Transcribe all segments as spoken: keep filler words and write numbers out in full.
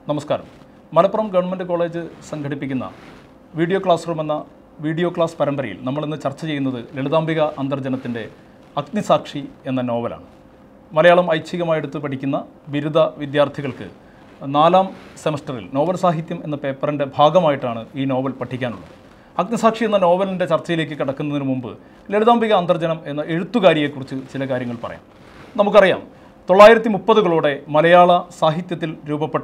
നമസ്കാരം. Malappuram government college സംഘടിപ്പിക്കുന്ന video classroom എന്ന വീഡിയോ ക്ലാസ് പരമ്പരയിൽ നമ്മളിന്ന് ചർച്ച ചെയ്യുന്നത് ലളിതാംബിക അന്തർജനത്തിൻ്റെ അഗ്നിസാക്ഷി എന്ന നോവലാണ്. മലയാളം ഐച്ഛികമായെടുത്ത് പഠിക്കുന്ന ബിരുദ വിദ്യാർത്ഥികൾക്ക് നാലാം സെമസ്റ്ററിൽ നോവൽ സാഹിത്യം എന്ന പേപ്പറിൻ്റെ ഭാഗമായിട്ടാണ് ഈ നോവൽ പഠിക്കാനുള്ളത്. അഗ്നിസാക്ഷി എന്ന നോവലിൻ്റെ ചർച്ചയിലേക്ക് കടക്കുന്നതിന് മുമ്പ് ലളിതാംബിക അന്തർജനം എന്ന എഴുത്തുകാരിയെക്കുറിച്ച് ചില കാര്യങ്ങൾ പറയാം. നമുക്കറിയാം, തൊള്ളായിരത്തി മുപ്പതുകളോടെ മലയാള സാഹിത്യത്തിൽ രൂപപ്പെട്ട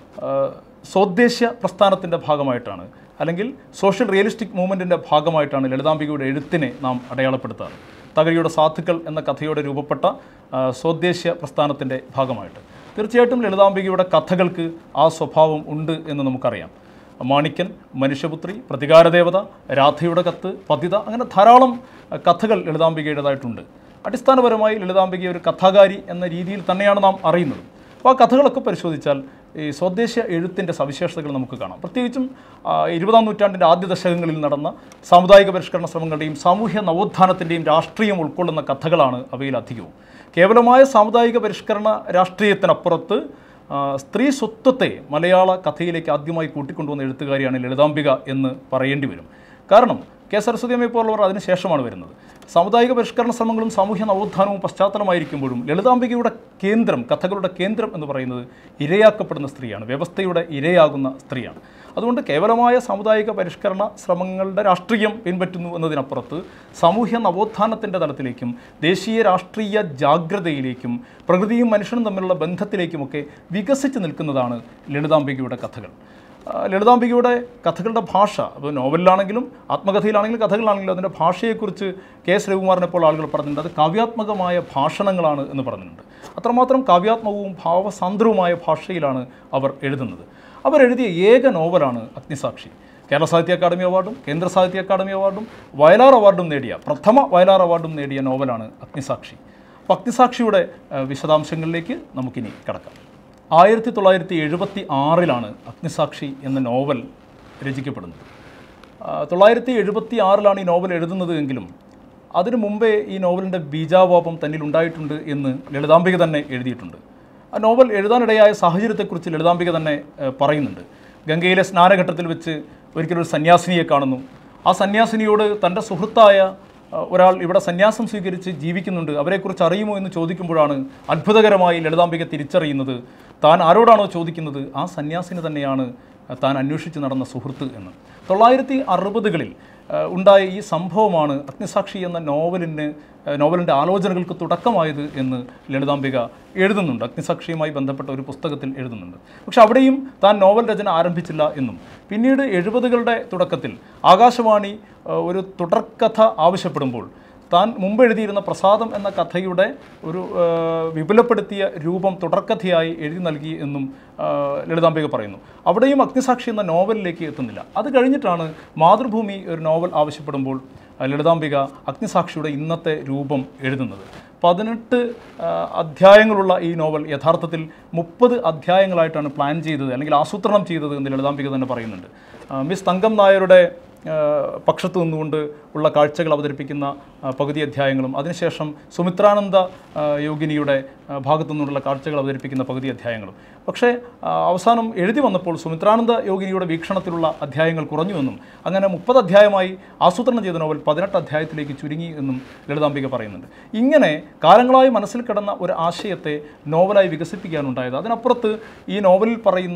സ്വദേശ്യ പ്രസ്ഥാനത്തിൻ്റെ ഭാഗമായിട്ടാണ്, അല്ലെങ്കിൽ സോഷ്യൽ റിയലിസ്റ്റിക് മൂവ്മെൻറ്റിൻ്റെ ഭാഗമായിട്ടാണ് ലളിതാംബികയുടെ എഴുത്തിനെ നാം അടയാളപ്പെടുത്താറ്. തകഴിയുടെ സാധുക്കൾ എന്ന കഥയോടെ രൂപപ്പെട്ട സ്വദേശ്യ പ്രസ്ഥാനത്തിൻ്റെ ഭാഗമായിട്ട് തീർച്ചയായിട്ടും ലളിതാംബികയുടെ കഥകൾക്ക് ആ സ്വഭാവം ഉണ്ട് എന്ന് നമുക്കറിയാം. മാണിക്യൻ, മനുഷ്യപുത്രി, പ്രതികാരദേവത, രാധയുടെ കത്ത്, പതിത, അങ്ങനെ ധാരാളം കഥകൾ ലളിതാംബികയുടേതായിട്ടുണ്ട്. അടിസ്ഥാനപരമായി ലളിതാംബിക ഒരു കഥാകാരി എന്ന രീതിയിൽ തന്നെയാണ് നാം അറിയുന്നത്. അപ്പോൾ ആ കഥകളൊക്കെ പരിശോധിച്ചാൽ ഈ സ്വദേശ്യ എഴുത്തിൻ്റെ സവിശേഷതകൾ നമുക്ക് കാണാം. പ്രത്യേകിച്ചും ഇരുപതാം നൂറ്റാണ്ടിൻ്റെ ആദ്യ ദശകങ്ങളിൽ നടന്ന സാമുദായിക പരിഷ്കരണ ശ്രമങ്ങളുടെയും സാമൂഹ്യ നവോത്ഥാനത്തിൻ്റെയും രാഷ്ട്രീയം ഉൾക്കൊള്ളുന്ന കഥകളാണ് അവയിലധികവും. കേവലമായ സാമുദായിക പരിഷ്കരണ രാഷ്ട്രീയത്തിനപ്പുറത്ത് സ്ത്രീ സ്വത്വത്തെ മലയാള കഥയിലേക്ക് ആദ്യമായി കൂട്ടിക്കൊണ്ടുവന്ന എഴുത്തുകാരിയാണ് ലളിതാംബിക എന്ന് പറയേണ്ടി വരും. കാരണം കെ സരസ്വതി അമ്മയെ പോലുള്ളവർ അതിനുശേഷമാണ് വരുന്നത്. സാമുദായിക പരിഷ്കരണ ശ്രമങ്ങളും സാമൂഹ്യ നവോത്ഥാനവും പശ്ചാത്തലമായിരിക്കുമ്പോഴും ലളിതാംബികയുടെ കേന്ദ്രം, കഥകളുടെ കേന്ദ്രം എന്ന് പറയുന്നത് ഇരയാക്കപ്പെടുന്ന സ്ത്രീയാണ്, വ്യവസ്ഥയുടെ ഇരയാകുന്ന സ്ത്രീയാണ്. അതുകൊണ്ട് കേവലമായ സാമുദായിക പരിഷ്കരണ ശ്രമങ്ങളുടെ രാഷ്ട്രീയം പിൻപറ്റുന്നു എന്നതിനപ്പുറത്ത് സാമൂഹ്യ നവോത്ഥാനത്തിൻ്റെ തലത്തിലേക്കും ദേശീയ രാഷ്ട്രീയ ജാഗ്രതയിലേക്കും പ്രകൃതിയും മനുഷ്യനും തമ്മിലുള്ള ബന്ധത്തിലേക്കുമൊക്കെ വികസിച്ച് നിൽക്കുന്നതാണ് ലളിതാംബികയുടെ കഥകൾ. ലളിതാംബികയുടെ കഥകളുടെ ഭാഷ, അപ്പോൾ നോവലിലാണെങ്കിലും ആത്മകഥയിലാണെങ്കിലും കഥകളാണെങ്കിലും അതിൻ്റെ ഭാഷയെക്കുറിച്ച് കെ എസ് രവികുമാറിനെ പ്പോൾ ആളുകൾ പറഞ്ഞിട്ടുണ്ട്. അത് കാവ്യാത്മകമായ ഭാഷണങ്ങളാണ് എന്ന് പറഞ്ഞിട്ടുണ്ട്. അത്രമാത്രം കാവ്യാത്മകവും ഭാവസാന്ദ്രവുമായ ഭാഷയിലാണ് അവർ എഴുതുന്നത്. അവരെഴുതിയ ഏക നോവലാണ് അഗ്നിസാക്ഷി. കേരള സാഹിത്യ അക്കാദമി അവാർഡും കേന്ദ്ര സാഹിത്യ അക്കാദമി അവാർഡും വയലാർ അവാർഡും നേടിയ പ്രഥമ വയലാർ അവാർഡും നേടിയ നോവലാണ് അഗ്നിസാക്ഷി. അപ്പോൾ അഗ്നിസാക്ഷിയുടെ വിശദാംശങ്ങളിലേക്ക് നമുക്കിനി കടക്കാം. ആയിരത്തി തൊള്ളായിരത്തി എഴുപത്തി ആറിലാണ് അഗ്നിസാക്ഷി എന്ന നോവൽ രചിക്കപ്പെടുന്നത്. തൊള്ളായിരത്തി എഴുപത്തി ആറിലാണ് ഈ നോവൽ എഴുതുന്നത് എങ്കിലും അതിനു മുമ്പേ ഈ നോവലിൻ്റെ ബീജാവാപം തന്നിൽ ഉണ്ടായിട്ടുണ്ട് എന്ന് ലളിതാംബിക തന്നെ എഴുതിയിട്ടുണ്ട്. ആ നോവൽ എഴുതാനിടയായ സാഹചര്യത്തെക്കുറിച്ച് ലളിതാംബിക തന്നെ പറയുന്നുണ്ട്. ഗംഗയിലെ സ്നാനഘട്ടത്തിൽ വെച്ച് ഒരിക്കലൊരു സന്യാസിനിയെ കാണുന്നു. ആ സന്യാസിനിയോട് തൻ്റെ സുഹൃത്തായ ഒരാൾ ഇവിടെ സന്യാസം സ്വീകരിച്ച് ജീവിക്കുന്നുണ്ട്, അവരെക്കുറിച്ച് അറിയുമോ എന്ന് ചോദിക്കുമ്പോഴാണ് അത്ഭുതകരമായി ലളിതാംബിക തിരിച്ചറിയുന്നത് താൻ ആരോടാണോ ചോദിക്കുന്നത് ആ സന്യാസിനി തന്നെയാണ് താൻ അന്വേഷിച്ച് നടന്ന സുഹൃത്ത് എന്ന്. തൊള്ളായിരത്തി അറുപതുകളിൽ ഉണ്ടായ ഈ സംഭവമാണ് അഗ്നിസാക്ഷി എന്ന നോവലിന് നോവലിൻ്റെ ആലോചനകൾക്ക് തുടക്കമായത് എന്ന് ലളിതാംബിക എഴുതുന്നുണ്ട്. അഗ്നിസാക്ഷിയുമായി ബന്ധപ്പെട്ട ഒരു പുസ്തകത്തിൽ എഴുതുന്നുണ്ട്. പക്ഷെ അവിടെയും താൻ നോവൽ രചന ആരംഭിച്ചില്ല എന്നും പിന്നീട് എഴുപതുകളുടെ തുടക്കത്തിൽ ആകാശവാണി ഒരു തുടർക്കഥ ആവശ്യപ്പെടുമ്പോൾ താൻ മുമ്പ് എഴുതിയിരുന്ന പ്രസാദം എന്ന കഥയുടെ ഒരു വിപുലപ്പെടുത്തിയ രൂപം തുടർക്കഥയായി എഴുതി നൽകി എന്നും ലളിതാംബിക പറയുന്നു. അവിടെയും അഗ്നിസാക്ഷി എന്ന നോവലിലേക്ക് എത്തുന്നില്ല. അത് കഴിഞ്ഞിട്ടാണ് മാതൃഭൂമി ഒരു നോവൽ ആവശ്യപ്പെടുമ്പോൾ ലളിതാംബിക അഗ്നിസാക്ഷിയുടെ ഇന്നത്തെ രൂപം എഴുതുന്നത്. പതിനെട്ട് അധ്യായങ്ങളുള്ള ഈ നോവൽ യഥാർത്ഥത്തിൽ മുപ്പത് അധ്യായങ്ങളായിട്ടാണ് പ്ലാൻ ചെയ്തത്, അല്ലെങ്കിൽ ആസൂത്രണം ചെയ്തത് എന്ന് ലളിതാംബിക തന്നെ പറയുന്നുണ്ട്. മിസ് തങ്കം നായരുടെ പക്ഷത്തു നിന്നുകൊണ്ട് ഉള്ള കാഴ്ചകൾ അവതരിപ്പിക്കുന്ന പകുതി അധ്യായങ്ങളും അതിനുശേഷം സുമിത്രാനന്ദ യോഗിനിയുടെ ഭാഗത്തു നിന്നുള്ള കാഴ്ചകൾ അവതരിപ്പിക്കുന്ന പകുതി അധ്യായങ്ങളും. പക്ഷേ അവസാനം എഴുതി വന്നപ്പോൾ സുമിത്രാനന്ദ യോഗിനിയുടെ വീക്ഷണത്തിലുള്ള അധ്യായങ്ങൾ കുറഞ്ഞുവെന്നും അങ്ങനെ മുപ്പത് അധ്യായമായി ആസൂത്രണം ചെയ്ത നോവൽ പതിനെട്ട് അധ്യായത്തിലേക്ക് ചുരുങ്ങി എന്നും ലളിതാംബിക പറയുന്നുണ്ട്. ഇങ്ങനെ കാലങ്ങളായി മനസ്സിൽ കിടന്ന ഒരു ആശയത്തെ നോവലായി വികസിപ്പിക്കാനുണ്ടായത്. അതിനപ്പുറത്ത് ഈ നോവലിൽ പറയുന്ന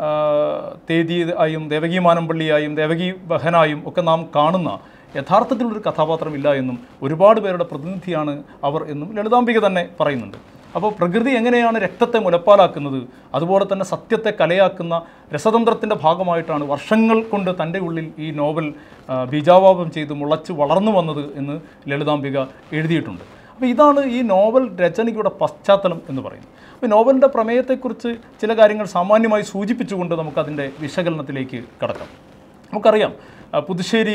തേതിയായും ദേവകി മാനമ്പള്ളിയായും ദേവകി ബഹനായും ഒക്കെ നാം കാണുന്ന യഥാർത്ഥത്തിലൊരു കഥാപാത്രമില്ല എന്നും ഒരുപാട് പേരുടെ പ്രതിനിധിയാണ് അവർ എന്നും ലളിതാംബിക തന്നെ പറയുന്നുണ്ട്. അപ്പോൾ പ്രകൃതി എങ്ങനെയാണ് രക്തത്തെ മുലപ്പാലാക്കുന്നത്, അതുപോലെ തന്നെ സത്യത്തെ കലയാക്കുന്ന രസതന്ത്രത്തിൻ്റെ ഭാഗമായിട്ടാണ് വർഷങ്ങൾ കൊണ്ട് തൻ്റെ ഉള്ളിൽ ഈ നോവൽ ബീജാവാപം ചെയ്ത് മുളച്ച് വളർന്നു വന്നത് എന്ന് ലളിതാംബിക എഴുതിയിട്ടുണ്ട്. അപ്പോൾ ഇതാണ് ഈ നോവൽ രചനയുടെ പശ്ചാത്തലം എന്ന് പറയുന്നത്. അപ്പോൾ നോവലിൻ്റെ പ്രമേയത്തെക്കുറിച്ച് ചില കാര്യങ്ങൾ സാമാന്യമായി സൂചിപ്പിച്ചുകൊണ്ട് നമുക്കതിൻ്റെ വിശകലനത്തിലേക്ക് കടക്കാം. നമുക്കറിയാം, പുതുശ്ശേരി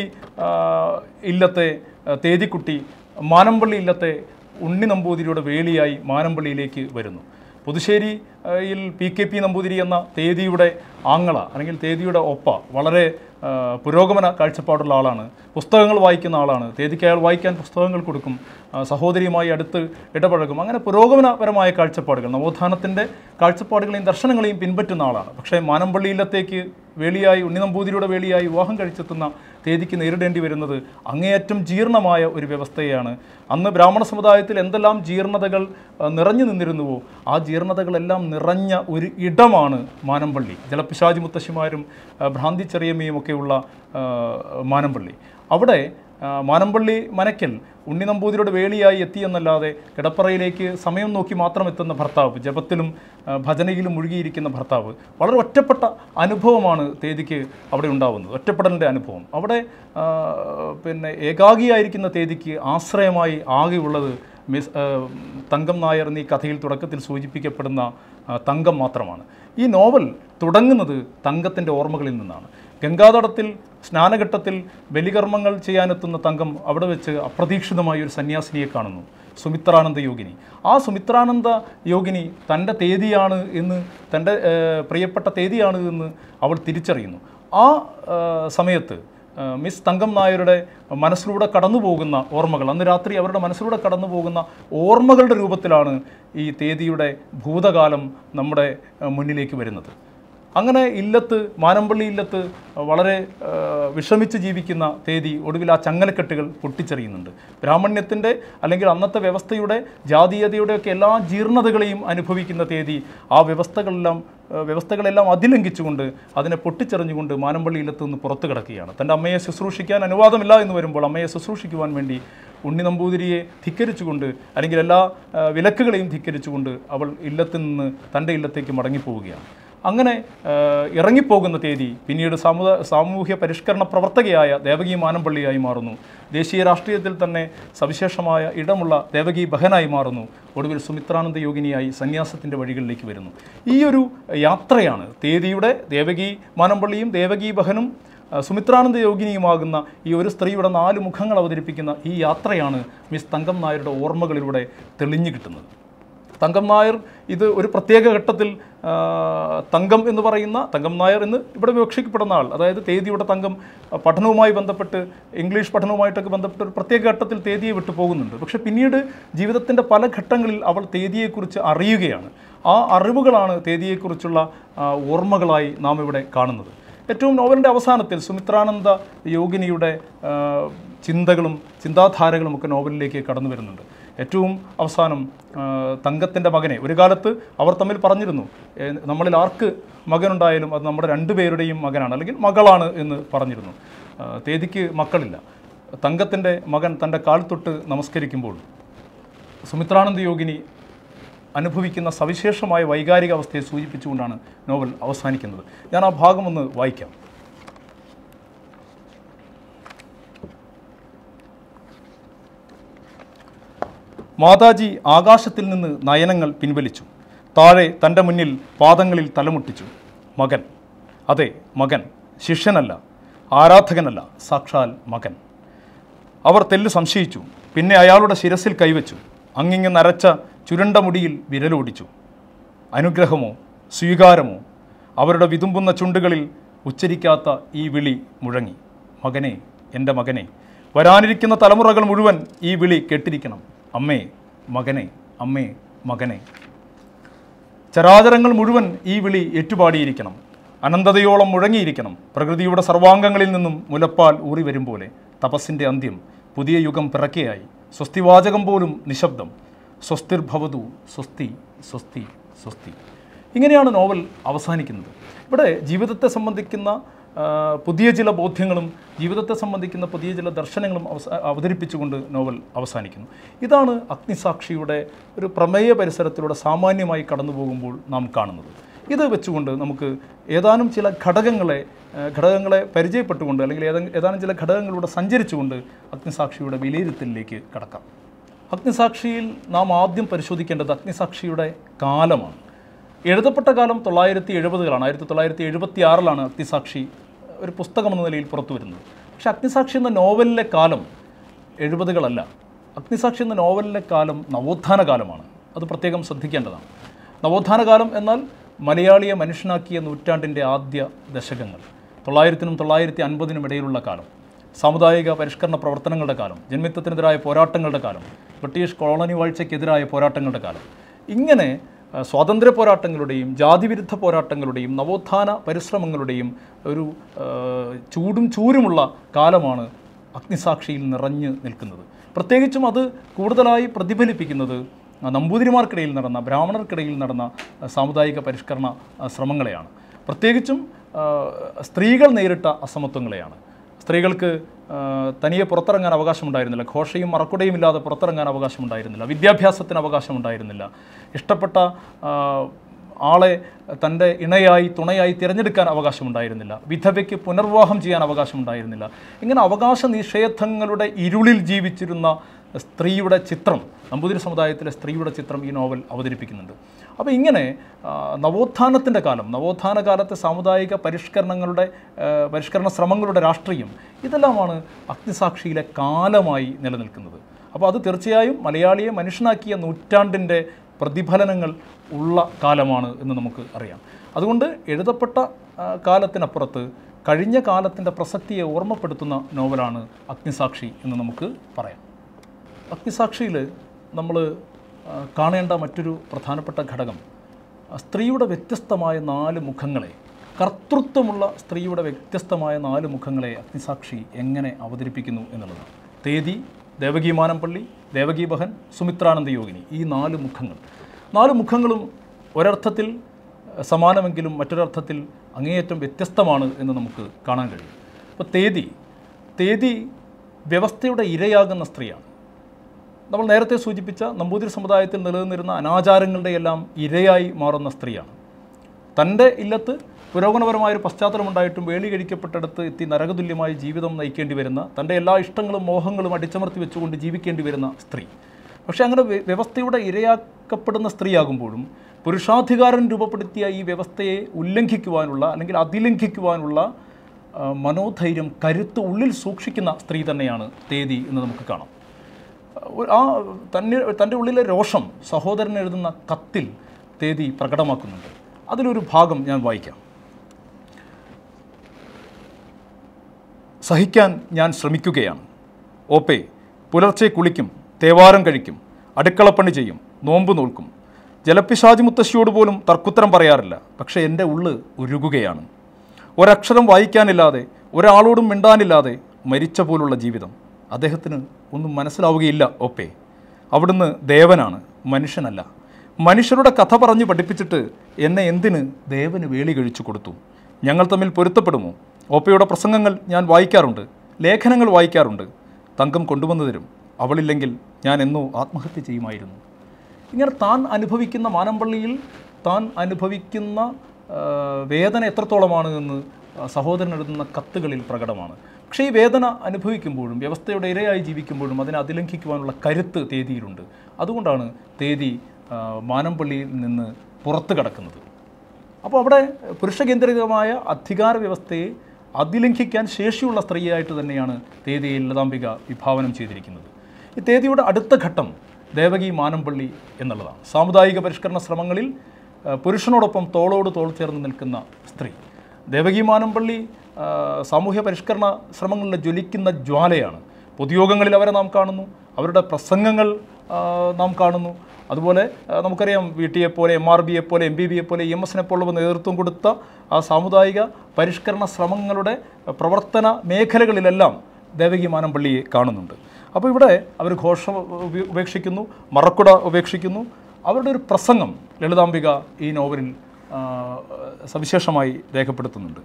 ഇല്ലത്തെ തേതിക്കുട്ടി മാനമ്പള്ളി ഇല്ലത്തെ ഉണ്ണി നമ്പൂതിരിയുടെ വേളിയായി മാനമ്പള്ളിയിലേക്ക് വരുന്നു. പുതുശ്ശേരിയിൽ പി കെ പി നമ്പൂതിരി എന്ന തേദിയുടെ ആങ്ങള അല്ലെങ്കിൽ തേദിയുടെ ഒപ്പ വളരെ പുരോഗമന കാഴ്ചപ്പാടുള്ള ആളാണ്, പുസ്തകങ്ങൾ വായിക്കുന്ന ആളാണ്. തേദിക്ക് അയാൾ വായിക്കാൻ പുസ്തകങ്ങൾ കൊടുക്കും, സഹോദരിയുമായി അടുത്ത് ഇടപഴകും. അങ്ങനെ പുരോഗമനപരമായ കാഴ്ചപ്പാടുകൾ, നവോത്ഥാനത്തിൻ്റെ കാഴ്ചപ്പാടുകളെയും ദർശനങ്ങളെയും പിൻപറ്റുന്ന ആളാണ്. പക്ഷേ മാനമ്പള്ളിയിലത്തേക്ക് വേളിയായി, ഉണ്ണി നമ്പൂതിരിയുടെ വേളിയായി വിവാഹം കഴിച്ചെത്തുന്ന തേദിക്ക് നേരിടേണ്ടി വരുന്നത് അങ്ങേയറ്റം ജീർണമായ ഒരു വ്യവസ്ഥയാണ്. അന്ന് ബ്രാഹ്മണ സമുദായത്തിൽ എന്തെല്ലാം ജീർണതകൾ നിറഞ്ഞു നിന്നിരുന്നുവോ ആ ജീർണതകളെല്ലാം നിറഞ്ഞ ഒരു ഇടമാണ് മാനമ്പള്ളി. ജലപിശാചി മുത്തശ്ശിമാരും ഭ്രാന്തി ചെറിയമ്മയും ഒക്കെയുള്ള മാനമ്പള്ളി. അവിടെ മാനമ്പള്ളി മനയ്ക്കൽ ഉണ്ണി നമ്പൂതിരിയുടെ വേളിയായി എത്തിയെന്നല്ലാതെ കിടപ്പറയിലേക്ക് സമയം നോക്കി മാത്രം എത്തുന്ന ഭർത്താവ്, ജപത്തിലും ഭജനയിലും മുഴുകിയിരിക്കുന്ന ഭർത്താവ്, വളരെ ഒറ്റപ്പെട്ട അനുഭവമാണ് തേദിക്ക് അവിടെ ഉണ്ടാകുന്നത്, ഒറ്റപ്പെടലിൻ്റെ അനുഭവം. അവിടെ പിന്നെ ഏകാഗിയായിരിക്കുന്ന തേദിക്ക് ആശ്രയമായി ആകെയുള്ളത് മിസ് തങ്കം നായർ എന്നീ കഥയിൽ തുടക്കത്തിൽ സൂചിപ്പിക്കപ്പെടുന്ന തങ്കം മാത്രമാണ്. ഈ നോവൽ തുടങ്ങുന്നത് തങ്കത്തിൻ്റെ ഓർമ്മകളിൽ നിന്നാണ്. ഗംഗാതടത്തിൽ സ്നാനഘട്ടത്തിൽ ബലികർമ്മങ്ങൾ ചെയ്യാനെത്തുന്ന തങ്കം അവിടെ വെച്ച് അപ്രതീക്ഷിതമായി ഒരു സന്യാസിനിയെ കാണുന്നു, സുമിത്രാനന്ദ യോഗിനി. ആ സുമിത്രാനന്ദ യോഗിനി തൻ്റെ തേദിയാണ് എന്ന്, തൻ്റെ പ്രിയപ്പെട്ട തേദിയാണ് എന്ന് അവൾ തിരിച്ചറിയുന്നു. ആ സമയത്ത് മിസ് തങ്കം നായരുടെ മനസ്സിലൂടെ കടന്നു പോകുന്ന ഓർമ്മകൾ, അന്ന് രാത്രി അവരുടെ മനസ്സിലൂടെ കടന്നു പോകുന്ന ഓർമ്മകളുടെ രൂപത്തിലാണ് ഈ തേദിയുടെ ഭൂതകാലം നമ്മുടെ മുന്നിലേക്ക് വരുന്നത്. അങ്ങനെ ഇല്ലത്ത്, മാനമ്പള്ളി ഇല്ലത്ത് വളരെ വിഷമിച്ച് ജീവിക്കുന്ന തേദി ഒടുവിൽ ആ ചങ്ങലക്കെട്ടുകൾ പൊട്ടിച്ചെറിയുന്നുണ്ട്. ബ്രാഹ്മണ്യത്തിൻ്റെ അല്ലെങ്കിൽ അന്നത്തെ വ്യവസ്ഥയുടെ, ജാതീയതയുടെയൊക്കെ എല്ലാ ജീർണതകളെയും അനുഭവിക്കുന്ന തേദി ആ വ്യവസ്ഥകളെല്ലാം വ്യവസ്ഥകളെല്ലാം അതിലംഘിച്ചുകൊണ്ട് അതിനെ പൊട്ടിച്ചെറിഞ്ഞുകൊണ്ട് മാനമ്പള്ളി ഇല്ലത്ത് നിന്ന് പുറത്തു കിടക്കുകയാണ്. തൻ്റെ അമ്മയെ ശുശ്രൂഷിക്കാൻ അനുവാദമില്ല എന്ന് വരുമ്പോൾ അമ്മയെ ശുശ്രൂഷിക്കുവാൻ വേണ്ടി ഉണ്ണി നമ്പൂതിരിയെ ധിക്കരിച്ചുകൊണ്ട്, അല്ലെങ്കിൽ എല്ലാ വിലക്കുകളെയും ധിക്കരിച്ചുകൊണ്ട് അവൾ ഇല്ലത്തിൽ നിന്ന് തൻ്റെ ഇല്ലത്തേക്ക് മടങ്ങിപ്പോവുകയാണ്. അങ്ങനെ ഇറങ്ങിപ്പോകുന്ന തേദി പിന്നീട് സാമൂഹ സാമൂഹ്യ പരിഷ്കരണ പ്രവർത്തകയായ ദേവകി മാനമ്പള്ളിയായി മാറുന്നു. ദേശീയ രാഷ്ട്രീയത്തിൽ തന്നെ സവിശേഷമായ ഇടമുള്ള ദേവകി ബഹനായി മാറുന്നു. ഒടുവിൽ സുമിത്രാനന്ദ യോഗിനിയായി സന്യാസത്തിൻ്റെ വഴികളിലേക്ക് വരുന്നു. ഈ ഒരു യാത്രയാണ് തേദിയുടെ, ദേവകി മാനമ്പള്ളിയും ദേവകി ബഹനും സുമിത്രാനന്ദ യോഗിനിയുമാകുന്ന ഈ ഒരു സ്ത്രീയുടെ നാല് മുഖങ്ങൾ അവതരിപ്പിക്കുന്ന ഈ യാത്രയാണ് മിസ് തങ്കം നായരുടെ ഓർമ്മകളിലൂടെ തെളിഞ്ഞു കിട്ടുന്നത്. തങ്കം നായർ ഇത് ഒരു പ്രത്യേക ഘട്ടത്തിൽ തങ്കം എന്ന് പറയുന്ന, തങ്കം നായർ എന്ന് ഇവിടെ വിവക്ഷിക്കപ്പെടുന്ന ആൾ, അതായത് തേദിയുടെ തങ്കം പഠനവുമായി ബന്ധപ്പെട്ട്, ഇംഗ്ലീഷ് പഠനവുമായിട്ടൊക്കെ ബന്ധപ്പെട്ട് ഒരു പ്രത്യേക ഘട്ടത്തിൽ തേദിയെ വിട്ടു പോകുന്നുണ്ട്. പക്ഷെ പിന്നീട് ജീവിതത്തിൻ്റെ പല ഘട്ടങ്ങളിൽ അവൾ തേദിയെക്കുറിച്ച് അറിയുകയാണ്. ആ അറിവുകളാണ് തേദിയെക്കുറിച്ചുള്ള ഓർമ്മകളായി നാം ഇവിടെ കാണുന്നത്. ഏറ്റവും നോവലിൻ്റെ അവസാനത്തിൽ സുമിത്രാനന്ദ യോഗിനിയുടെ ചിന്തകളും ചിന്താധാരകളും ഒക്കെ നോവലിലേക്ക് കടന്നു വരുന്നുണ്ട്. ഏറ്റവും അവസാനം തങ്കത്തിൻ്റെ മകനെ, ഒരു കാലത്ത് അവർ തമ്മിൽ പറഞ്ഞിരുന്നു, നമ്മളിൽ ആർക്ക് മകനുണ്ടായാലും അത് നമ്മുടെ രണ്ടുപേരുടെയും മകനാണ് അല്ലെങ്കിൽ മകളാണ് എന്ന് പറഞ്ഞിരുന്നു. തേദിക്ക് മക്കളില്ല. തങ്കത്തിൻ്റെ മകൻ തൻ്റെ കാൽ തൊട്ട് നമസ്കരിക്കുമ്പോൾ സുമിത്രാനന്ദ യോഗിനി അനുഭവിക്കുന്ന സവിശേഷമായ വൈകാരിക അവസ്ഥയെ സൂചിപ്പിച്ചുകൊണ്ടാണ് നോവൽ അവസാനിക്കുന്നത്. ഞാൻ ആ ഭാഗം ഒന്ന് വായിക്കാം. മാതാജി ആകാശത്തിൽ നിന്ന് നയനങ്ങൾ പിൻവലിച്ചു. താഴെ തൻ്റെ മുന്നിൽ പാദങ്ങളിൽ തലമുട്ടിച്ചു. മകൻ, അതെ മകൻ, ശിഷ്യനല്ല, ആരാധകനല്ല, സാക്ഷാൽ മകൻ. അവർ തെല്ല് സംശയിച്ചു. പിന്നെ അയാളുടെ ശിരസിൽ കൈവച്ചു. അങ്ങിങ്ങ് നരച്ച ചുരുണ്ട മുടിയിൽ വിരലോടിച്ചു. അനുഗ്രഹമോ സ്വീകാരമോ? അവരുടെ വിതുമ്പുന്ന ചുണ്ടുകളിൽ ഉച്ചരിക്കാത്ത ഈ വിളി മുഴങ്ങി. മകനെ, എൻ്റെ മകനെ, വരാനിരിക്കുന്ന തലമുറകൾ മുഴുവൻ ഈ വിളി കേട്ടിരിക്കണം. അമ്മേ, മകനെ, അമ്മേ, മകനെ. ചരാചരങ്ങൾ മുഴുവൻ ഈ വിളി ഏറ്റുപാടിയിരിക്കണം. അനന്തതയോളം മുഴങ്ങിയിരിക്കണം. പ്രകൃതിയുടെ സർവാംഗങ്ങളിൽ നിന്നും മുലപ്പാൽ ഊറി വരും പോലെ തപസ്സിൻ്റെ അന്ത്യം. പുതിയ യുഗം പിറക്കെയായി. സ്വസ്തിവാചകം പോലും നിശബ്ദം. സ്വസ്തിർഭവതു, സ്വസ്തി, സ്വസ്തി, സ്വസ്തി. ഇങ്ങനെയാണ് നോവൽ അവസാനിക്കുന്നത്. ഇവിടെ ജീവിതത്തെ സംബന്ധിക്കുന്ന പുതിയ ചില ബോധ്യങ്ങളും ജീവിതത്തെ സംബന്ധിക്കുന്ന പുതിയ ചില ദർശനങ്ങളും അവസ അവതരിപ്പിച്ചുകൊണ്ട് നോവൽ അവസാനിക്കുന്നു. ഇതാണ് അഗ്നിസാക്ഷിയുടെ ഒരു പ്രമേയ പരിസരത്തിലൂടെ സാമാന്യമായി കടന്നു പോകുമ്പോൾ നാം കാണുന്നത്. ഇത് വെച്ചുകൊണ്ട് നമുക്ക് ഏതാനും ചില ഘടകങ്ങളെ ഘടകങ്ങളെ പരിചയപ്പെട്ടുകൊണ്ട് അല്ലെങ്കിൽ ഏതാനും ചില ഘടകങ്ങളിലൂടെ സഞ്ചരിച്ചുകൊണ്ട് അഗ്നിസാക്ഷിയുടെ വിലയിരുത്തലിലേക്ക് കടക്കാം. അഗ്നിസാക്ഷിയിൽ നാം ആദ്യം പരിശോധിക്കേണ്ടത് അഗ്നിസാക്ഷിയുടെ കാലമാണ്. എഴുതപ്പെട്ട കാലം തൊള്ളായിരത്തി എഴുപതുകളാണ്. ആയിരത്തി തൊള്ളായിരത്തി എഴുപത്തി ആറിലാണ് അഗ്നിസാക്ഷി ഒരു പുസ്തകം എന്ന നിലയിൽ പുറത്തു വരുന്നത്. പക്ഷേ അഗ്നിസാക്ഷി എന്ന നോവലിലെ കാലം എഴുപതുകളല്ല. അഗ്നിസാക്ഷി എന്ന നോവലിലെ കാലം നവോത്ഥാന കാലമാണ്. അത് പ്രത്യേകം ശ്രദ്ധിക്കേണ്ടതാണ്. നവോത്ഥാനകാലം എന്നാൽ മലയാളിയെ മനുഷ്യനാക്കിയ നൂറ്റാണ്ടിൻ്റെ ആദ്യ ദശകങ്ങൾ, തൊള്ളായിരത്തിനും തൊള്ളായിരത്തി അൻപതിനും ഇടയിലുള്ള കാലം, സാമുദായിക പരിഷ്കരണ പ്രവർത്തനങ്ങളുടെ കാലം, ജന്മിത്വത്തിനെതിരായ പോരാട്ടങ്ങളുടെ കാലം, ബ്രിട്ടീഷ് കോളനി വാഴ്ചയ്ക്കെതിരായ പോരാട്ടങ്ങളുടെ കാലം. ഇങ്ങനെ സ്വാതന്ത്ര്യ പോരാട്ടങ്ങളുടെയും ജാതിവിരുദ്ധ പോരാട്ടങ്ങളുടെയും നവോത്ഥാന പരിശ്രമങ്ങളുടെയും ഒരു ചൂടും ചൂരുമുള്ള കാലമാണ് അഗ്നിസാക്ഷിയിൽ നിറഞ്ഞു നിൽക്കുന്നത്. പ്രത്യേകിച്ചും അത് കൂടുതലായി പ്രതിഫലിപ്പിക്കുന്നത് നമ്പൂതിരിമാർക്കിടയിൽ നടന്ന, ബ്രാഹ്മണർക്കിടയിൽ നടന്ന സാമുദായിക പരിഷ്കരണ ശ്രമങ്ങളെയാണ്. പ്രത്യേകിച്ചും സ്ത്രീകൾ നേരിട്ട അസമത്വങ്ങളെയാണ്. സ്ത്രീകൾക്ക് തനിയെ പുറത്തിറങ്ങാൻ അവകാശമുണ്ടായിരുന്നില്ല, ഘോഷയും മറക്കുടയും ഇല്ലാതെ പുറത്തിറങ്ങാൻ അവകാശമുണ്ടായിരുന്നില്ല, വിദ്യാഭ്യാസത്തിന് അവകാശമുണ്ടായിരുന്നില്ല, ഇഷ്ടപ്പെട്ട ആളെ തൻ്റെ ഇണയായി തുണയായി തിരഞ്ഞെടുക്കാൻ അവകാശമുണ്ടായിരുന്നില്ല, വിധവയ്ക്ക് പുനർവിവാഹം ചെയ്യാൻ അവകാശമുണ്ടായിരുന്നില്ല. ഇങ്ങനെ അവകാശ നിഷേധങ്ങളുടെ ഇരുളിൽ ജീവിച്ചിരുന്ന സ്ത്രീയുടെ ചിത്രം, നമ്പൂതിരി സമുദായത്തിലെ സ്ത്രീയുടെ ചിത്രം ഈ നോവൽ അവതരിപ്പിക്കുന്നുണ്ട്. അപ്പോൾ ഇങ്ങനെ നവോത്ഥാനത്തിൻ്റെ കാലം, നവോത്ഥാന കാലത്തെ സാമുദായിക പരിഷ്കരണങ്ങളുടെ പരിഷ്കരണ ശ്രമങ്ങളുടെ രാഷ്ട്രീയം, ഇതെല്ലാമാണ് അഗ്നിസാക്ഷിയിലെ കാലമായി നിലനിൽക്കുന്നത്. അപ്പോൾ അത് തീർച്ചയായും മലയാളിയെ മനുഷ്യനാക്കിയ നൂറ്റാണ്ടിൻ്റെ പ്രതിഫലനങ്ങൾ ഉള്ള കാലമാണ് എന്ന് നമുക്ക് അറിയാം. അതുകൊണ്ട് എഴുതപ്പെട്ട കാലത്തിനപ്പുറത്ത് കഴിഞ്ഞ കാലത്തിൻ്റെ പ്രസക്തിയെ ഓർമ്മപ്പെടുത്തുന്ന നോവലാണ് അഗ്നിസാക്ഷി എന്ന് നമുക്ക് പറയാം. അഗ്നിസാക്ഷിയിൽ നമ്മൾ കാണേണ്ട മറ്റൊരു പ്രധാനപ്പെട്ട ഘടകം സ്ത്രീയുടെ വ്യത്യസ്തമായ നാല് മുഖങ്ങളെ, കർത്തൃത്വമുള്ള സ്ത്രീയുടെ വ്യത്യസ്തമായ നാല് മുഖങ്ങളെ അഗ്നിസാക്ഷി എങ്ങനെ അവതരിപ്പിക്കുന്നു എന്നുള്ളതാണ്. തേതി, ദേവകി മാനംപള്ളി, ദേവകി ബഹൻ, സുമിത്രാനന്ദ യോഗിനി, ഈ നാല് മുഖങ്ങൾ. നാല് മുഖങ്ങളും ഒരർത്ഥത്തിൽ സമാനമെങ്കിലും മറ്റൊരർത്ഥത്തിൽ അങ്ങേയറ്റം വ്യത്യസ്തമാണ് എന്ന് നമുക്ക് കാണാൻ കഴിയും. അപ്പോൾ തേതി തേതി വ്യവസ്ഥയുടെ ഇരയാകുന്ന സ്ത്രീയാണ്. നമ്മൾ നേരത്തെ സൂചിപ്പിച്ച നമ്പൂതിരി സമുദായത്തിൽ നിലനിന്നിരുന്ന അനാചാരങ്ങളുടെ എല്ലാം ഇരയായി മാറുന്ന സ്ത്രീയാണ്. തൻ്റെ ഇല്ലത്ത് പുരോഗമനപരമായൊരു പശ്ചാത്തലമുണ്ടായിട്ടും വേളി കഴിക്കപ്പെട്ടെടുത്ത് എത്തി നരകതുല്യമായി ജീവിതം നയിക്കേണ്ടി വരുന്ന, തൻ്റെ എല്ലാ ഇഷ്ടങ്ങളും മോഹങ്ങളും അടിച്ചമർത്തി വെച്ചുകൊണ്ട് ജീവിക്കേണ്ടി വരുന്ന സ്ത്രീ. പക്ഷേ അങ്ങനെ വ്യവസ്ഥയുടെ ഇരയാക്കപ്പെടുന്ന സ്ത്രീയാകുമ്പോഴും പുരുഷാധികാരം രൂപപ്പെടുത്തിയ ഈ വ്യവസ്ഥയെ ഉല്ലംഘിക്കുവാനുള്ള അല്ലെങ്കിൽ അതിലംഘിക്കുവാനുള്ള മനോധൈര്യം, കരുത്ത് ഉള്ളിൽ സൂക്ഷിക്കുന്ന സ്ത്രീ തന്നെയാണ് തേതി എന്ന് നമുക്ക് കാണാം. ആ തന്നെ തൻ്റെ ഉള്ളിലെ രോഷം സഹോദരൻ എഴുതുന്ന കത്തിൽ തേതി പ്രകടമാക്കുന്നുണ്ട്. അതിലൊരു ഭാഗം ഞാൻ വായിക്കാം. സഹിക്കാൻ ഞാൻ ശ്രമിക്കുകയാണ്. ഓപ്പേ, പുലർച്ചെ കുളിക്കും, തേവാരം കഴിക്കും, അടുക്കളപ്പണി ചെയ്യും, നോമ്പ് നോൽക്കും. ജലപ്പിശാചി മുത്തശ്ശിയോട് പോലും തർക്കുത്തരം പറയാറില്ല. പക്ഷേ എൻ്റെ ഉള്ള് ഉരുകുകയാണ്. ഒരക്ഷരം വായിക്കാനില്ലാതെ, ഒരാളോടും മിണ്ടാനില്ലാതെ മരിച്ച പോലുള്ള ജീവിതം. അദ്ദേഹത്തിന് ഒന്നും മനസ്സിലാവുകയില്ല ഓപ്പേ. അവിടുന്ന് ദേവനാണ്, മനുഷ്യനല്ല. മനുഷ്യരുടെ കഥ പറഞ്ഞ് പഠിപ്പിച്ചിട്ട് എന്നെ എന്തിന് ദേവന് വേളി കഴിച്ചു കൊടുത്തു? ഞങ്ങൾ തമ്മിൽ പൊരുത്തപ്പെടുമോ? ഓപ്പയുടെ പ്രസംഗങ്ങൾ ഞാൻ വായിക്കാറുണ്ട്, ലേഖനങ്ങൾ വായിക്കാറുണ്ട്. തങ്കം കൊണ്ടുവന്നു തരും. അവളില്ലെങ്കിൽ ഞാൻ എന്നോ ആത്മഹത്യ ചെയ്യുമായിരുന്നു. ഇങ്ങനെ താൻ അനുഭവിക്കുന്ന, മാനംപള്ളിയിൽ താൻ അനുഭവിക്കുന്ന വേദന എത്രത്തോളമാണ് എന്ന് സഹോദരൻ എഴുതുന്ന കത്തുകളിൽ പ്രകടമാണ്. പക്ഷേ ഈ വേദന അനുഭവിക്കുമ്പോഴും വ്യവസ്ഥയുടെ ഇരയായി ജീവിക്കുമ്പോഴും അതിനെ അതിലംഘിക്കുവാനുള്ള കരുത്ത് തേതിയിലുണ്ട്. അതുകൊണ്ടാണ് തേതി മാനംപള്ളിയിൽ നിന്ന് പുറത്ത് കടക്കുന്നത്. അപ്പോൾ അവിടെ പുരുഷകേന്ദ്രിതമായ അധികാര വ്യവസ്ഥയെ അതിലംഘിക്കാൻ ശേഷിയുള്ള സ്ത്രീയായിട്ട് തന്നെയാണ് തേതിയെ ലളിതാംബിക വിഭാവനം ചെയ്തിരിക്കുന്നത്. ഈ തേതിയുടെ അടുത്ത ഘട്ടം ദേവകി മാനംപള്ളി എന്നുള്ളതാണ്. സാമുദായിക പരിഷ്കരണ ശ്രമങ്ങളിൽ പുരുഷനോടൊപ്പം തോളോട് തോൾ ചേർന്ന് നിൽക്കുന്ന സ്ത്രീ. ദേവകി മാനംപള്ളി സാമൂഹ്യ പരിഷ്കരണ ശ്രമങ്ങളിലെ ജ്വലിക്കുന്ന ജ്വാലയാണ്. പൊതുയോഗങ്ങളിൽ അവരെ നാം കാണുന്നു, അവരുടെ പ്രസംഗങ്ങൾ നാം കാണുന്നു. അതുപോലെ നമുക്കറിയാം, വി ടി എപ്പോലെ, എം ആർ ബിയെ പോലെ, എം ബി ബിയെ പോലെ, ഇ എം എസിനെ പോലുള്ളവ നേതൃത്വം കൊടുത്ത ആ സാമുദായിക പരിഷ്കരണ ശ്രമങ്ങളുടെ പ്രവർത്തന മേഖലകളിലെല്ലാം ദേവകി മാനംപള്ളിയെ കാണുന്നുണ്ട്. അപ്പോൾ ഇവിടെ അവർ ഘോഷം ഉപേക്ഷിക്കുന്നു, മറക്കുട ഉപേക്ഷിക്കുന്നു. അവരുടെ ഒരു പ്രസംഗം ലളിതാംബിക ഈ നോവലിൽ സവിശേഷമായി രേഖപ്പെടുത്തുന്നുണ്ട്.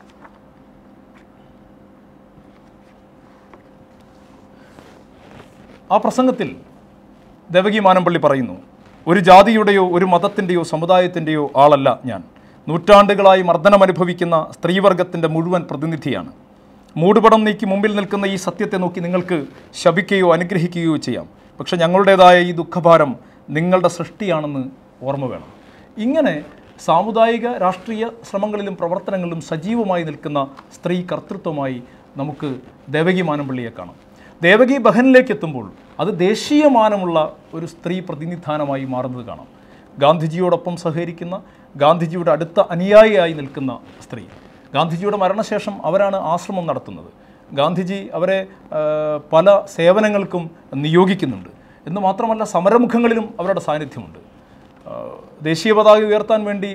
ആ പ്രസംഗത്തിൽ ദേവകി മാനംപള്ളി പറയുന്നു, ഒരു ജാതിയുടെയോ ഒരു മതത്തിൻ്റെയോ സമുദായത്തിൻ്റെയോ ആളല്ല ഞാൻ. നൂറ്റാണ്ടുകളായി മർദ്ദനമനുഭവിക്കുന്ന സ്ത്രീവർഗത്തിൻ്റെ മുഴുവൻ പ്രതിനിധിയാണ്. മൂടുപടം നീക്കി മുമ്പിൽ നിൽക്കുന്ന ഈ സത്യത്തെ നോക്കി നിങ്ങൾക്ക് ശപിക്കുകയോ അനുഗ്രഹിക്കുകയോ ചെയ്യാം. പക്ഷെ ഞങ്ങളുടേതായ ഈ ദുഃഖഭാരം നിങ്ങളുടെ സൃഷ്ടിയാണെന്ന് ഓർമ്മ വേണം. ഇങ്ങനെ സാമുദായിക രാഷ്ട്രീയ ശ്രമങ്ങളിലും പ്രവർത്തനങ്ങളിലും സജീവമായി നിൽക്കുന്ന സ്ത്രീ കർത്തൃത്വമായി നമുക്ക് ദേവകി മാനംപള്ളിയെ കാണാം. ദേവകി ബഹനിലേക്ക് എത്തുമ്പോൾ അത് ദേശീയമാനമുള്ള ഒരു സ്ത്രീ പ്രതിനിധാനമായി മാറുന്നത് കാണാം. ഗാന്ധിജിയോടൊപ്പം സഹകരിക്കുന്ന, ഗാന്ധിജിയുടെ അടുത്ത അനുയായിയായി നിൽക്കുന്ന സ്ത്രീ. ഗാന്ധിജിയുടെ മരണശേഷം അവരാണ് ആശ്രമം നടത്തുന്നത്. ഗാന്ധിജി അവരെ പല സേവനങ്ങൾക്കും നിയോഗിക്കുന്നുണ്ട്. എന്ന് മാത്രമല്ല സമരമുഖങ്ങളിലും അവരുടെ സാന്നിധ്യമുണ്ട്. ദേശീയ പതാക ഉയർത്താൻ വേണ്ടി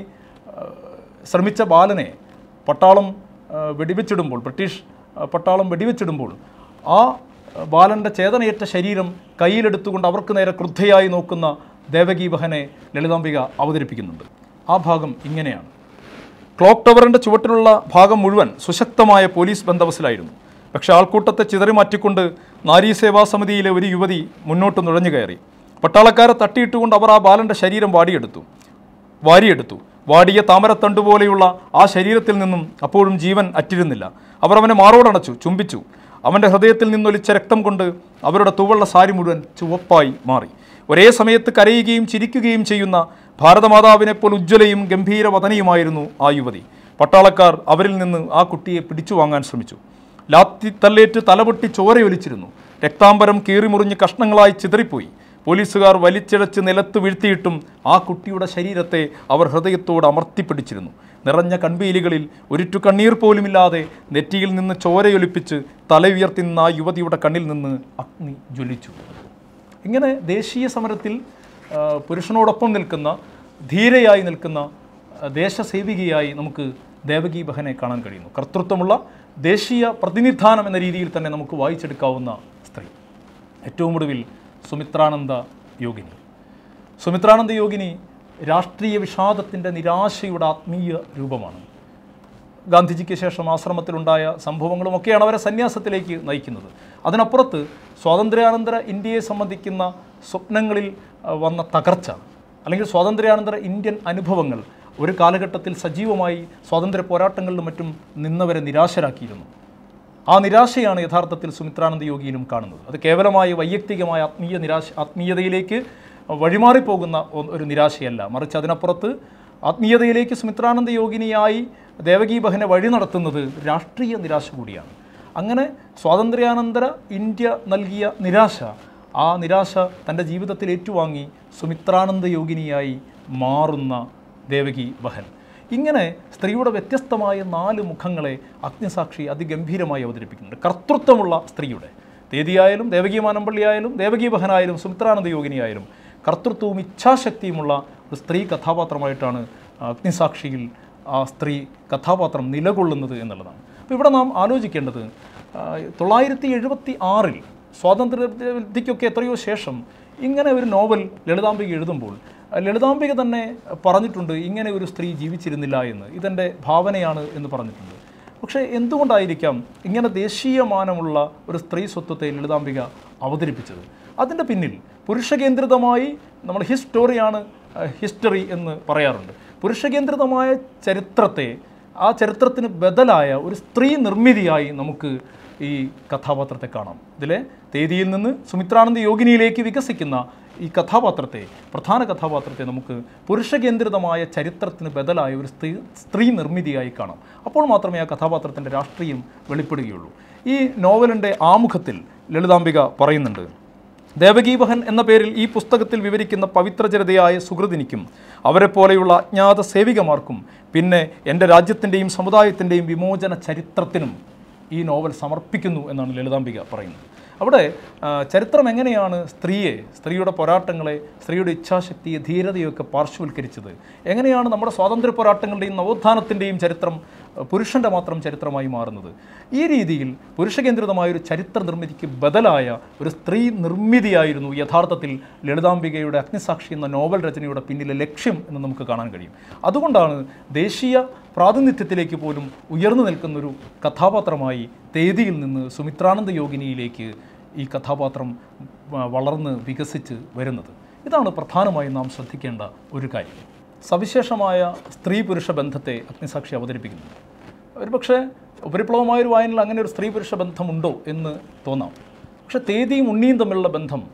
ശ്രമിച്ച ബാലനെ പട്ടാളം വെടിവെച്ചിടുമ്പോൾ, ബ്രിട്ടീഷ് പട്ടാളം വെടിവെച്ചിടുമ്പോൾ ആ ബാലൻ്റെ ചേതനയേറ്റ ശരീരം കയ്യിലെടുത്തുകൊണ്ട് അവർക്ക് നേരെ ക്രുദ്ധയായി നോക്കുന്ന ദേവകി ബഹനെ ലളിതാംബിക അവതരിപ്പിക്കുന്നുണ്ട്. ആ ഭാഗം ഇങ്ങനെയാണ്. ക്ലോക്ക് ടവറിൻ്റെ ചുവട്ടിലുള്ള ഭാഗം മുഴുവൻ സുശക്തമായ പോലീസ് ബന്ദോബസ്തിലായിരുന്നു. പക്ഷേ ആൾക്കൂട്ടത്തെ ചിതറിമാറ്റിക്കൊണ്ട് നാരീസേവാ സമിതിയിലെ ഒരു യുവതി മുന്നോട്ട് നുഴഞ്ഞു കയറി. പട്ടാളക്കാരെ തട്ടിയിട്ടുകൊണ്ട് അവർ ആ ബാലൻ്റെ ശരീരം വാടിയെടുത്തു വാരിയെടുത്തു വാടിയ താമരത്തണ്ട് പോലെയുള്ള ആ ശരീരത്തിൽ നിന്നും അപ്പോഴും ജീവൻ അറ്റിരുന്നില്ല. അവർ അവനെ മാറോടണച്ചു, ചുംബിച്ചു. അവൻ്റെ ഹൃദയത്തിൽ നിന്നൊലിച്ച രക്തം കൊണ്ട് അവരുടെ തൂവള്ള സാരി മുഴുവൻ ചുവപ്പായി മാറി. ഒരേ സമയത്ത് കരയുകയും ചിരിക്കുകയും ചെയ്യുന്ന ഭാരതമാതാവിനെപ്പോൾ ഉജ്ജ്വലയും ഗംഭീരവദനയുമായിരുന്നു ആ യുവതി. പട്ടാളക്കാർ അവരിൽ നിന്ന് ആ കുട്ടിയെ പിടിച്ചു വാങ്ങാൻ ശ്രമിച്ചു. ലാത്തി തല്ലേറ്റ് തലപൊട്ടി ചോരയൊലിച്ചിരുന്നു. രക്താംബരം കീറിമുറിഞ്ഞ് കഷ്ണങ്ങളായി ചിതറിപ്പോയി. പോലീസുകാർ വലിച്ചിഴച്ച് നിലത്ത് വീഴ്ത്തിയിട്ടും ആ കുട്ടിയുടെ ശരീരത്തെ അവർ ഹൃദയത്തോട് അമർത്തിപ്പിടിച്ചിരുന്നു. നിറഞ്ഞ കൺപീലികളിൽ ഒരിറ്റു കണ്ണീർ പോലുമില്ലാതെ നെറ്റിയിൽ നിന്ന് ചോരയൊലിപ്പിച്ച് തല ഉയർത്തി നിന്ന ആ യുവതിയുടെ കണ്ണിൽ നിന്ന് അഗ്നി ജ്വലിച്ചു. ഇങ്ങനെ ദേശീയ സമരത്തിൽ പുരുഷനോടൊപ്പം നിൽക്കുന്ന, ധീരയായി നിൽക്കുന്ന ദേശസേവികയായി നമുക്ക് ദേവകി ബഹനെ കാണാൻ കഴിയുന്നു. കർത്തൃത്വമുള്ള ദേശീയ പ്രതിനിധാനം എന്ന രീതിയിൽ തന്നെ നമുക്ക് വായിച്ചെടുക്കാവുന്ന സ്ത്രീ. ഏറ്റവും ഒടുവിൽ സുമിത്രാനന്ദ യോഗിനി. സുമിത്രാനന്ദ യോഗിനി രാഷ്ട്രീയ വിഷാദത്തിൻ്റെ, നിരാശയുടെ ആത്മീയ രൂപമാണ്. ഗാന്ധിജിക്ക് ശേഷം ആശ്രമത്തിലുണ്ടായ സംഭവങ്ങളുമൊക്കെയാണ് അവരെ സന്യാസത്തിലേക്ക് നയിക്കുന്നത്. അതിനപ്പുറത്ത് സ്വാതന്ത്ര്യാനന്തര ഇന്ത്യയെ സംബന്ധിക്കുന്ന സ്വപ്നങ്ങളിൽ വന്ന തകർച്ച, അല്ലെങ്കിൽ സ്വാതന്ത്ര്യാനന്തര ഇന്ത്യൻ അനുഭവങ്ങൾ ഒരു കാലഘട്ടത്തിൽ സജീവമായി സ്വാതന്ത്ര്യ പോരാട്ടങ്ങളിലും മറ്റും നിന്നവരെ നിരാശരാക്കിയിരുന്നു. ആ നിരാശയാണ് യഥാർത്ഥത്തിൽ സുമിത്രാനന്ദ യോഗിയിലും കാണുന്നത്. അത് കേവലമായ വൈയക്തികമായ ആത്മീയ നിരാശ ആത്മീയതയിലേക്ക് വഴിമാറിപ്പോകുന്ന ഒരു നിരാശയല്ല, മറിച്ച് അതിനപ്പുറത്ത് ആത്മീയതയിലേക്ക് സുമിത്രാനന്ദ യോഗിനിയായി ദേവകി ബഹനെ വഴി നടത്തുന്നത് രാഷ്ട്രീയ നിരാശ കൂടിയാണ്. അങ്ങനെ സ്വാതന്ത്ര്യാനന്തര ഇന്ത്യ നൽകിയ നിരാശ, ആ നിരാശ തൻ്റെ ജീവിതത്തിൽ ഏറ്റുവാങ്ങി സുമിത്രാനന്ദ യോഗിനിയായി മാറുന്ന ദേവകി ബഹൻ. ഇങ്ങനെ സ്ത്രീയുടെ വ്യത്യസ്തമായ നാല് മുഖങ്ങളെ അഗ്നിസാക്ഷി അതിഗംഭീരമായി അവതരിപ്പിക്കുന്നുണ്ട്. കർത്തൃത്വമുള്ള സ്ത്രീയുടെ, തേദിയായാലും ദേവകി മാനമ്പള്ളിയായാലും ദേവകി ബഹനായാലും സുമിത്രാനന്ദ യോഗിനിയായാലും കർത്തൃത്വവും ഇച്ഛാശക്തിയുമുള്ള ഒരു സ്ത്രീ കഥാപാത്രമായിട്ടാണ് അഗ്നിസാക്ഷിയിൽ ആ സ്ത്രീ കഥാപാത്രം നിലകൊള്ളുന്നത് എന്നുള്ളതാണ്. അപ്പോൾ ഇവിടെ നാം ആലോചിക്കേണ്ടത്, തൊള്ളായിരത്തി എഴുപത്തി ആറിൽ സ്വാതന്ത്ര്യലബ്ധിക്കൊക്കെ എത്രയോ ശേഷം ഇങ്ങനെ ഒരു നോവൽ ലളിതാംബിക എഴുതുമ്പോൾ ലളിതാംബിക തന്നെ പറഞ്ഞിട്ടുണ്ട്, ഇങ്ങനെ ഒരു സ്ത്രീ ജീവിച്ചിരുന്നില്ല എന്ന്, ഇതെൻ്റെ ഭാവനയാണ് എന്ന് പറഞ്ഞിട്ടുണ്ട്. പക്ഷേ എന്തുകൊണ്ടായിരിക്കാം ഇങ്ങനെ ദേശീയമാനമുള്ള ഒരു സ്ത്രീ സ്വത്വത്തെ ലളിതാംബിക അവതരിപ്പിച്ചത്? അതിൻ്റെ പിന്നിൽ പുരുഷകേന്ദ്രിതമായി, നമ്മൾ ഹിസ്റ്റോറിയാണ് ഹിസ്റ്ററി എന്ന് പറയാറുണ്ട്, പുരുഷകേന്ദ്രിതമായ ചരിത്രത്തെ, ആ ചരിത്രത്തിന് ബദലായ ഒരു സ്ത്രീ നിർമ്മിതിയായി നമുക്ക് ഈ കഥാപാത്രത്തെ കാണാം. ഇതിലെ തേദിയിൽ നിന്ന് സുമിത്രാനന്ദ യോഗിനിയിലേക്ക് വികസിക്കുന്ന ഈ കഥാപാത്രത്തെ, പ്രധാന കഥാപാത്രത്തെ നമുക്ക് പുരുഷകേന്ദ്രിതമായ ചരിത്രത്തിന് ബദലായ ഒരു സ്ത്രീ സ്ത്രീ നിർമ്മിതിയായി കാണാം. അപ്പോൾ മാത്രമേ ആ കഥാപാത്രത്തിൻ്റെ രാഷ്ട്രീയം വെളിപ്പെടുകയുള്ളൂ. ഈ നോവലിൻ്റെ ആമുഖത്തിൽ ലളിതാംബിക പറയുന്നുണ്ട്, ദേവകി ബഹൻ എന്ന പേരിൽ ഈ പുസ്തകത്തിൽ വിവരിക്കുന്ന പവിത്രചരിതയായ സുഹൃതിനിക്കും അവരെപ്പോലെയുള്ള അജ്ഞാത സേവികമാർക്കും പിന്നെ എൻ്റെ രാജ്യത്തിൻ്റെയും സമുദായത്തിൻ്റെയും വിമോചന ചരിത്രത്തിനും ഈ നോവൽ സമർപ്പിക്കുന്നു എന്നാണ് ലളിതാംബിക പറയുന്നത്. അവിടെ ചരിത്രം എങ്ങനെയാണ് സ്ത്രീയെ, സ്ത്രീയുടെ പോരാട്ടങ്ങളെ, സ്ത്രീയുടെ ഇച്ഛാശക്തിയെ, ധീരതയൊക്കെ പാർശ്വവൽക്കരിച്ചത്, എങ്ങനെയാണ് നമ്മുടെ സ്വാതന്ത്ര്യ പോരാട്ടങ്ങളുടെയും നവോത്ഥാനത്തിൻ്റെയും ചരിത്രം പുരുഷൻ്റെ മാത്രം ചരിത്രമായി മാറുന്നത്, ഈ രീതിയിൽ പുരുഷകേന്ദ്രിതമായൊരു ചരിത്ര നിർമ്മിതിക്ക് ബദലായ ഒരു സ്ത്രീ നിർമ്മിതിയായിരുന്നു യഥാർത്ഥത്തിൽ ലളിതാംബികയുടെ അഗ്നിസാക്ഷി എന്ന നോവൽ രചനയുടെ പിന്നിലെ ലക്ഷ്യം എന്ന് നമുക്ക് കാണാൻ കഴിയും. അതുകൊണ്ടാണ് ദേശീയ പ്രാതിനിധ്യത്തിലേക്ക് പോലും ഉയർന്നു നിൽക്കുന്നൊരു കഥാപാത്രമായി തേദിയിൽ നിന്ന് സുമിത്രാനന്ദ യോഗിനിയിലേക്ക് ഈ കഥാപാത്രം വളർന്ന് വികസിച്ച് വരുന്നത്. ഇതാണ് പ്രധാനമായും നാം ശ്രദ്ധിക്കേണ്ട ഒരു കാര്യം. സവിശേഷമായ സ്ത്രീ പുരുഷ ബന്ധത്തെ അഗ്നിസാക്ഷി അവതരിപ്പിക്കുന്നുണ്ട്. ഒരുപക്ഷെ ഉപരിപ്ലവമായൊരു വായനയിൽ അങ്ങനെ ഒരു സ്ത്രീ പുരുഷ ബന്ധമുണ്ടോ എന്ന് തോന്നാം. പക്ഷെ തേദിയും ഉണ്ണിയും തമ്മിലുള്ള ബന്ധം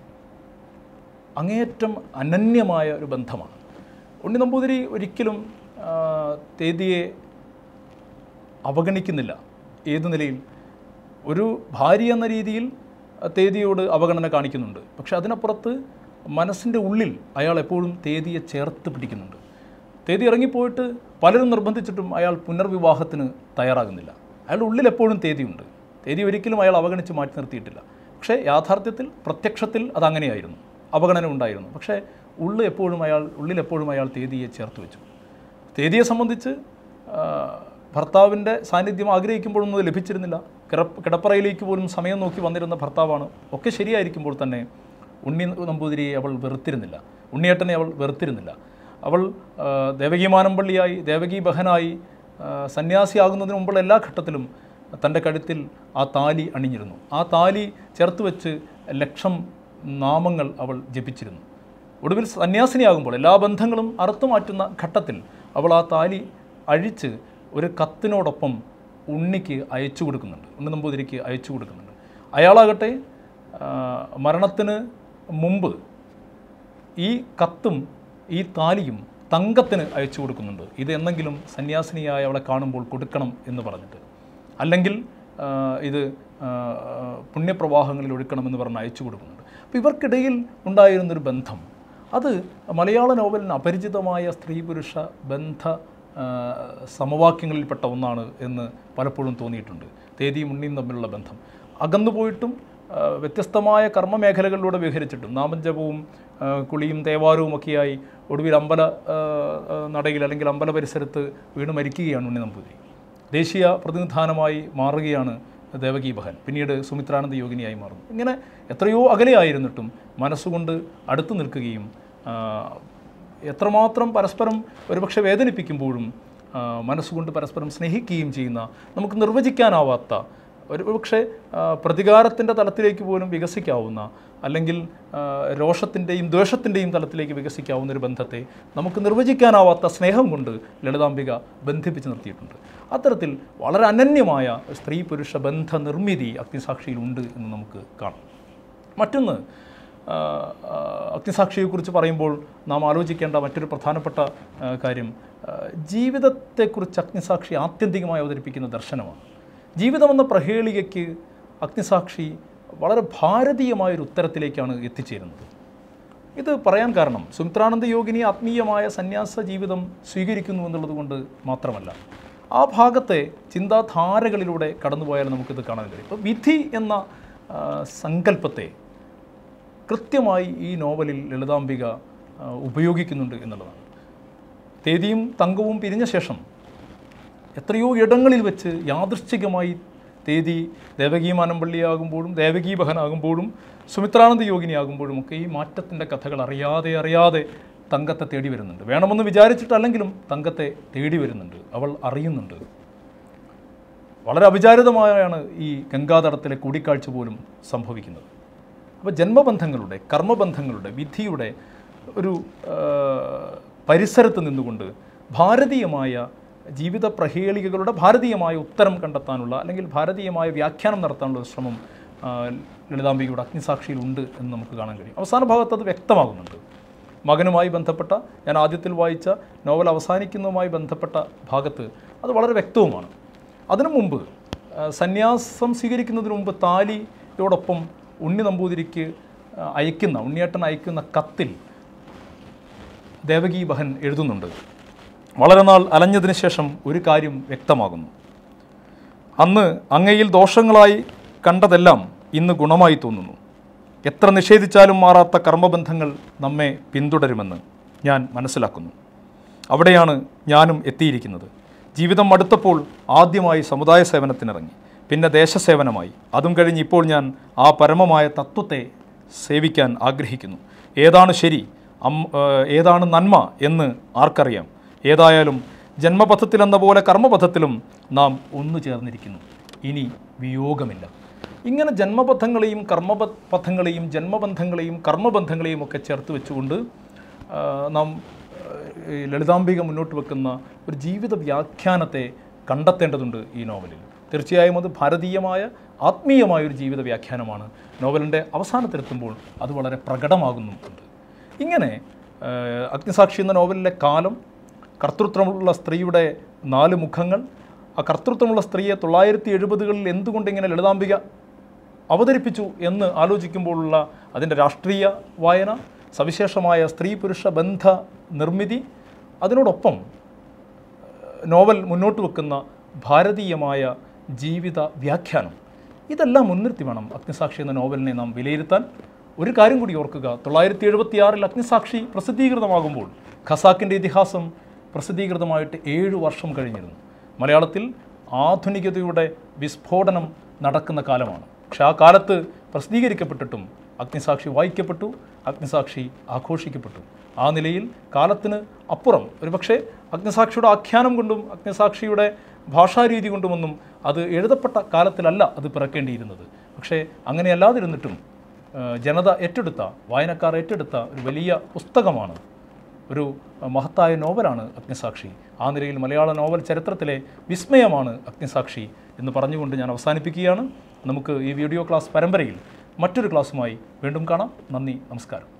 അങ്ങേയറ്റം അനന്യമായ ഒരു ബന്ധമാണ്. ഉണ്ണി നമ്പൂതിരി ഒരിക്കലും തേദിയെ അവഗണിക്കുന്നില്ല. ഏതു നിലയിൽ? ഒരു ഭാര്യ എന്ന രീതിയിൽ തേദിയോട് അവഗണന കാണിക്കുന്നുണ്ട്. പക്ഷെ അതിനപ്പുറത്ത് മനസ്സിൻ്റെ ഉള്ളിൽ അയാൾ എപ്പോഴും തേദിയെ ചേർത്ത് പിടിക്കുന്നുണ്ട്. തേദി ഇറങ്ങിപ്പോയിട്ട് പലരും നിർബന്ധിച്ചിട്ടും അയാൾ പുനർവിവാഹത്തിന് തയ്യാറാകുന്നില്ല. അയാളുടെ ഉള്ളിൽ എപ്പോഴും തേദിയുണ്ട്. തേദി ഒരിക്കലും അയാൾ അവഗണിച്ച് മാറ്റി നിർത്തിയിട്ടില്ല. പക്ഷേ യാഥാർത്ഥ്യത്തിൽ പ്രത്യക്ഷത്തിൽ അതങ്ങനെയായിരുന്നു, അവഗണന ഉണ്ടായിരുന്നു. പക്ഷേ ഉള്ളിൽ എപ്പോഴും അയാൾ ഉള്ളിൽ എപ്പോഴും അയാൾ തേദിയെ ചേർത്ത് വെച്ചു. തേദിയെ സംബന്ധിച്ച് ഭർത്താവിൻ്റെ സാന്നിധ്യം ആഗ്രഹിക്കുമ്പോഴൊന്നും അത് ലഭിച്ചിരുന്നില്ല. കിട കിടപ്പറയിലേക്ക് പോലും സമയം നോക്കി വന്നിരുന്ന ഭർത്താവാണ്. ഒക്കെ ശരിയായിരിക്കുമ്പോൾ തന്നെ ഉണ്ണി നമ്പൂതിരിയെ അവൾ വെറുത്തിരുന്നില്ല, ഉണ്ണിയേട്ടനെ അവൾ വെറുത്തിരുന്നില്ല. അവൾ ദേവകി മാനമ്പള്ളിയായി, ദേവകി ബഹനായി, സന്യാസിയാകുന്നതിന് മുമ്പുള്ള എല്ലാ ഘട്ടത്തിലും തൻ്റെ കഴുത്തിൽ ആ താലി അണിഞ്ഞിരുന്നു. ആ താലി ചേർത്ത് വെച്ച് ലക്ഷം നാമങ്ങൾ അവൾ ജപിച്ചിരുന്നു. ഒടുവിൽ സന്യാസിനിയാകുമ്പോൾ എല്ലാ ബന്ധങ്ങളും അറുത്തുമാറ്റുന്ന ഘട്ടത്തിൽ അവൾ ആ താലി അഴിച്ച് ഒരു കത്തിനോടൊപ്പം ഉണ്ണിക്ക് അയച്ചു കൊടുക്കുന്നുണ്ട്, ഉണ്ണി നമ്പൂതിരിക്ക് അയച്ചു കൊടുക്കുന്നുണ്ട്. അയാളാകട്ടെ മരണത്തിന് മുമ്പ് ഈ കത്തും ഈ താലിയും തങ്കത്തിന് അയച്ചു കൊടുക്കുന്നുണ്ട്. ഇത് എന്നെങ്കിലും സന്യാസിനിയായ അവളെ കാണുമ്പോൾ കൊടുക്കണം എന്ന് പറഞ്ഞിട്ട്, അല്ലെങ്കിൽ ഇത് പുണ്യപ്രവാഹങ്ങളിൽ ഒഴുക്കണമെന്ന് പറഞ്ഞ് അയച്ചു കൊടുക്കുന്നുണ്ട്. അപ്പോൾ ഇവർക്കിടയിൽ ഉണ്ടായിരുന്നൊരു ബന്ധം, അത് മലയാള നോവലിന് അപരിചിതമായ സ്ത്രീ പുരുഷ ബന്ധ സമവാക്യങ്ങളിൽപ്പെട്ട ഒന്നാണ് എന്ന് പലപ്പോഴും തോന്നിയിട്ടുണ്ട്. തേദിയും ഉണ്ണിയും തമ്മിലുള്ള ബന്ധം അകന്നുപോയിട്ടും വ്യത്യസ്തമായ കർമ്മമേഖലകളിലൂടെ വിഹരിച്ചിട്ടും നാമജപവും കുളിയും തേവാരവും ഒക്കെയായി ഒടുവിൽ അമ്പല നടയിൽ അല്ലെങ്കിൽ അമ്പല പരിസരത്ത് വീണ് മരിക്കുകയാണ് ഉണ്ണി നമ്പൂതിരി. ദേശീയ പ്രതിനിധാനമായി മാറുകയാണ് ദേവകി ബഹൻ, പിന്നീട് സുമിത്രാനന്ദ യോഗിനിയായി മാറുന്നു. ഇങ്ങനെ എത്രയോ അകലെയായിരുന്നിട്ടും മനസ്സുകൊണ്ട് അടുത്തു നിൽക്കുകയും എത്രമാത്രം പരസ്പരം ഒരുപക്ഷെ വേദനിപ്പിക്കുമ്പോഴും മനസ്സുകൊണ്ട് പരസ്പരം സ്നേഹിക്കുകയും ചെയ്യുന്ന, നമുക്ക് നിർവചിക്കാനാവാത്ത, ഒരുപക്ഷെ പ്രതികാരത്തിൻ്റെ തലത്തിലേക്ക് പോലും വികസിക്കാവുന്ന, അല്ലെങ്കിൽ രോഷത്തിൻ്റെയും ദ്വേഷത്തിൻ്റെയും തലത്തിലേക്ക് വികസിക്കാവുന്ന ഒരു ബന്ധത്തെ നമുക്ക് നിർവചിക്കാനാവാത്ത സ്നേഹം കൊണ്ട് ലളിതാംബിക ബന്ധിപ്പിച്ച് നിർത്തിയിട്ടുണ്ട്. അത്തരത്തിൽ വളരെ അനന്യമായ സ്ത്രീ പുരുഷ ബന്ധ നിർമ്മിതി അഗ്നിസാക്ഷിയിലുണ്ട് എന്ന് നമുക്ക് കാണാം. മറ്റൊന്ന്, അഗ്നിസാക്ഷിയെക്കുറിച്ച് പറയുമ്പോൾ നാം ആലോചിക്കേണ്ട മറ്റൊരു പ്രധാനപ്പെട്ട കാര്യം, ജീവിതത്തെക്കുറിച്ച് അഗ്നിസാക്ഷി ആത്യന്തികമായി അവതരിപ്പിക്കുന്ന ദർശനമാണ്. ജീവിതമെന്ന പ്രഹേളികയ്ക്ക് അഗ്നിസാക്ഷി വളരെ ഭാരതീയമായൊരു ഉത്തരത്തിലേക്കാണ് എത്തിച്ചേരുന്നത്. ഇത് പറയാൻ കാരണം സുമിത്രാനന്ദ യോഗിനി ആത്മീയമായ സന്യാസ ജീവിതം സ്വീകരിക്കുന്നു എന്നുള്ളത് കൊണ്ട് മാത്രമല്ല, ആ ഭാഗത്തെ ചിന്താധാരകളിലൂടെ കടന്നുപോയാൽ നമുക്കിത് കാണാൻ കഴിയും. ഇപ്പോൾ വിധി എന്ന സങ്കല്പത്തെ കൃത്യമായി ഈ നോവലിൽ ലളിതാംബിക ഉപയോഗിക്കുന്നുണ്ട് എന്നുള്ളതാണ്. തേദിയും തങ്കവും പിരിഞ്ഞ ശേഷം എത്രയോ ഇടങ്ങളിൽ വെച്ച് യാദൃശ്ചികമായി തേദി ദേവകി മാനമ്പള്ളിയാകുമ്പോഴും ദേവകി ബഹനാകുമ്പോഴും സുമിത്രാനന്ദ യോഗിനിയാകുമ്പോഴും ഒക്കെ ഈ മാറ്റത്തിൻ്റെ കഥകൾ അറിയാതെ അറിയാതെ തങ്കത്തെ തേടി വരുന്നുണ്ട്. വേണമെന്ന് വിചാരിച്ചിട്ടല്ലെങ്കിലും തങ്കത്തെ തേടി വരുന്നുണ്ട്, അവൾ അറിയുന്നുണ്ട്. വളരെ അവിചാരിതമായാണ് ഈ ഗംഗാതടത്തിലെ കൂടിക്കാഴ്ച പോലും സംഭവിക്കുന്നത്. അപ്പോൾ ജന്മബന്ധങ്ങളുടെ, കർമ്മബന്ധങ്ങളുടെ, വിധിയുടെ ഒരു പരിസരത്ത് നിന്നുകൊണ്ട് ഭാരതീയമായ ജീവിത പ്രഹേളികകളുടെ ഭാരതീയമായ ഉത്തരം കണ്ടെത്താനുള്ള, അല്ലെങ്കിൽ ഭാരതീയമായ വ്യാഖ്യാനം നടത്താനുള്ള ഒരു ശ്രമം ലളിതാംബികയുടെ അഗ്നിസാക്ഷിയിലുണ്ട് എന്ന് നമുക്ക് കാണാൻ കഴിയും. അവസാന ഭാഗത്ത് അത് വ്യക്തമാകുന്നുണ്ട്. മകനുമായി ബന്ധപ്പെട്ട, ഞാൻ ആദ്യത്തിൽ വായിച്ച നോവൽ അവസാനിക്കുന്നതുമായി ബന്ധപ്പെട്ട ഭാഗത്ത് അത് വളരെ വ്യക്തവുമാണ്. അതിനു മുമ്പ്, സന്യാസം സ്വീകരിക്കുന്നതിന് മുമ്പ് താലിയോടൊപ്പം ഉണ്ണി നമ്പൂതിരിക്ക് അയക്കുന്ന, ഉണ്ണിയേട്ടൻ അയക്കുന്ന കത്തിൽ ദേവകി ബഹൻ എഴുതുന്നുണ്ട്, വളരെ നാൾ അലഞ്ഞതിന് ശേഷം ഒരു കാര്യം വ്യക്തമാകുന്നു. അന്ന് അങ്ങയിൽ ദോഷങ്ങളായി കണ്ടതെല്ലാം ഇന്ന് ഗുണമായി തോന്നുന്നു. എത്ര നിഷേധിച്ചാലും മാറാത്ത കർമ്മബന്ധങ്ങൾ നമ്മെ പിന്തുടരുമെന്ന് ഞാൻ മനസ്സിലാക്കുന്നു. അവിടെയാണ് ഞാനും എത്തിയിരിക്കുന്നത്. ജീവിതം മടുത്തപ്പോൾ ആദ്യമായി സമുദായ സേവനത്തിനിറങ്ങി, പിന്നെ ദേശസേവനമായി. അതും കഴിഞ്ഞ് ഇപ്പോൾ ഞാൻ ആ പരമമായ തത്വത്തെ സേവിക്കാൻ ആഗ്രഹിക്കുന്നു. ഏതാണ് ശരി, ഏതാണ് നന്മ എന്ന് ആർക്കറിയാം? ഏതായാലും ജന്മപഥത്തിലെന്ന പോലെ കർമ്മപഥത്തിലും നാം ഒന്നു ചേർന്നിരിക്കുന്നു. ഇനി വിയോഗമില്ല. ഇങ്ങനെ ജന്മപഥങ്ങളെയും കർമ്മപഥങ്ങളെയും ജന്മബന്ധങ്ങളെയും കർമ്മബന്ധങ്ങളെയും ഒക്കെ ചേർത്ത് വെച്ചുകൊണ്ട് നാം ലളിതാംബിക മുന്നോട്ട് വെക്കുന്ന ഒരു ജീവിത വ്യാഖ്യാനത്തെ കണ്ടെത്തേണ്ടതുണ്ട് ഈ നോവലിൽ. തീർച്ചയായും അത് ഭാരതീയമായ ആത്മീയമായ ഒരു ജീവിത വ്യാഖ്യാനമാണ്. നോവലിൻ്റെ അവസാനത്തിലെത്തുമ്പോൾ അത് വളരെ പ്രകടമാകുന്നുമുണ്ട്. ഇങ്ങനെ അഗ്നിസാക്ഷി എന്ന നോവലിലെ കാലം, കർത്തൃത്വമുള്ള സ്ത്രീയുടെ നാല് മുഖങ്ങൾ, ആ കർത്തൃത്വമുള്ള സ്ത്രീയെ തൊള്ളായിരത്തി എഴുപതുകളിൽ എന്തുകൊണ്ട് ഇങ്ങനെ ലളിതാംബിക അവതരിപ്പിച്ചു എന്ന് ആലോചിക്കുമ്പോഴുള്ള അതിൻ്റെ രാഷ്ട്രീയ വായന, സവിശേഷമായ സ്ത്രീ പുരുഷ ബന്ധ നിർമ്മിതി, അതിനോടൊപ്പം നോവൽ മുന്നോട്ട് വെക്കുന്ന ഭാരതീയമായ ജീവിത വ്യാഖ്യാനം, ഇതെല്ലാം മുൻനിർത്തി വേണം അഗ്നിസാക്ഷി എന്ന നോവലിനെ നാം വിലയിരുത്താൻ. ഒരു കാര്യം കൂടി ഓർക്കുക, തൊള്ളായിരത്തി എഴുപത്തിയാറിൽ അഗ്നിസാക്ഷി പ്രസിദ്ധീകൃതമാകുമ്പോൾ ഖസാക്കിൻ്റെ ഇതിഹാസം പ്രസിദ്ധീകൃതമായിട്ട് ഏഴ് വർഷം കഴിഞ്ഞിരുന്നു. മലയാളത്തിൽ ആധുനികതയുടെ വിസ്ഫോടനം നടക്കുന്ന കാലമാണ്. പക്ഷെ ആ കാലത്ത് പ്രസിദ്ധീകരിക്കപ്പെട്ടിട്ടും അഗ്നിസാക്ഷി വായിക്കപ്പെട്ടു, അഗ്നിസാക്ഷി ആഘോഷിക്കപ്പെട്ടു. ആ നിലയിൽ കാലത്തിന് അപ്പുറം ഒരുപക്ഷെ അഗ്നിസാക്ഷിയുടെ ആഖ്യാനം കൊണ്ടും അഗ്നിസാക്ഷിയുടെ ഭാഷാരീതി കൊണ്ടുമൊന്നും അത് എഴുതപ്പെട്ട കാലത്തിലല്ല അത് പിറക്കേണ്ടിയിരുന്നത്. പക്ഷേ അങ്ങനെയല്ലാതിരുന്നിട്ടും ജനത ഏറ്റെടുത്ത, വായനക്കാർ ഏറ്റെടുത്ത ഒരു വലിയ പുസ്തകമാണ്, ഒരു മഹത്തായ നോവലാണ് അഗ്നിസാക്ഷി. ആ നിലയിൽ മലയാള നോവൽ ചരിത്രത്തിലെ വിസ്മയമാണ് അഗ്നിസാക്ഷി എന്ന് പറഞ്ഞുകൊണ്ട് ഞാൻ അവസാനിപ്പിക്കുകയാണ്. നമുക്ക് ഈ വീഡിയോ ക്ലാസ് പരമ്പരയിൽ മറ്റൊരു ക്ലാസ്സുമായി വീണ്ടും കാണാം. നന്ദി, നമസ്കാരം.